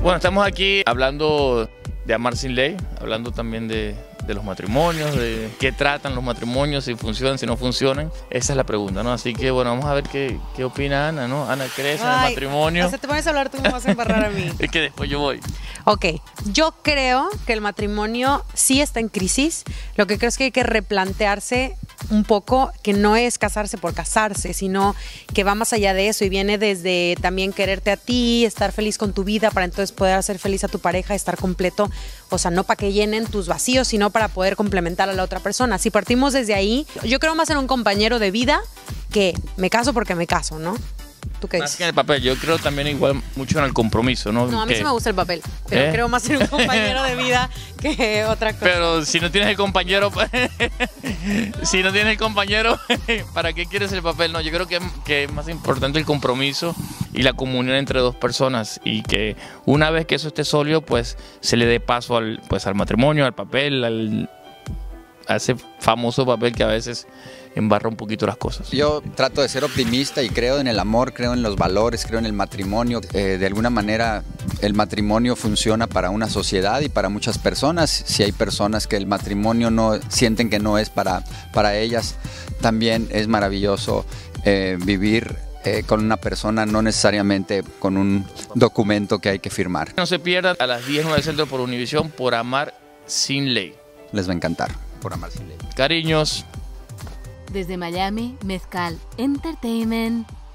Bueno, estamos aquí hablando de amar sin ley, hablando también de los matrimonios, de qué tratan los matrimonios, si funcionan, si no funcionan. Esa es la pregunta, ¿no? Así que, bueno, vamos a ver qué opina Ana, ¿no? Ana, ¿crees en el matrimonio? O sea, te pones a hablar, tú me vas a embarrar a mí. Es que después yo voy. Ok, yo creo que el matrimonio sí está en crisis. Lo que creo es que hay que replantearse un poco que no es casarse por casarse, sino que va más allá de eso y viene desde también quererte a ti, estar feliz con tu vida para entonces poder hacer feliz a tu pareja, estar completo, o sea, no para que llenen tus vacíos, sino para poder complementar a la otra persona. Si partimos desde ahí, yo creo más en un compañero de vida que me caso porque me caso, ¿no? ¿Tú qué dices? Más que en el papel, yo creo también igual mucho en el compromiso, ¿no? No, a mí sí me gusta el papel, pero creo más en un compañero de vida que otra cosa. Pero si no tienes el compañero, si no tienes el compañero, ¿para qué quieres el papel? No, yo creo que es más importante el compromiso y la comunión entre dos personas y que una vez que eso esté sólido, pues se le dé paso al matrimonio, al papel, a ese famoso papel que a veces embarra un poquito las cosas. Yo trato de ser optimista y creo en el amor, creo en los valores, creo en el matrimonio. De alguna manera el matrimonio funciona para una sociedad y para muchas personas. Si hay personas que el matrimonio no sienten que no es para ellas, también es maravilloso vivir con una persona, no necesariamente con un documento que hay que firmar. No se pierdan a las 10:09 del Centro por Univisión por Amar Sin Ley. Les va a encantar, por Amar Sin Ley. Cariños. Desde Miami, Mezcal Entertainment.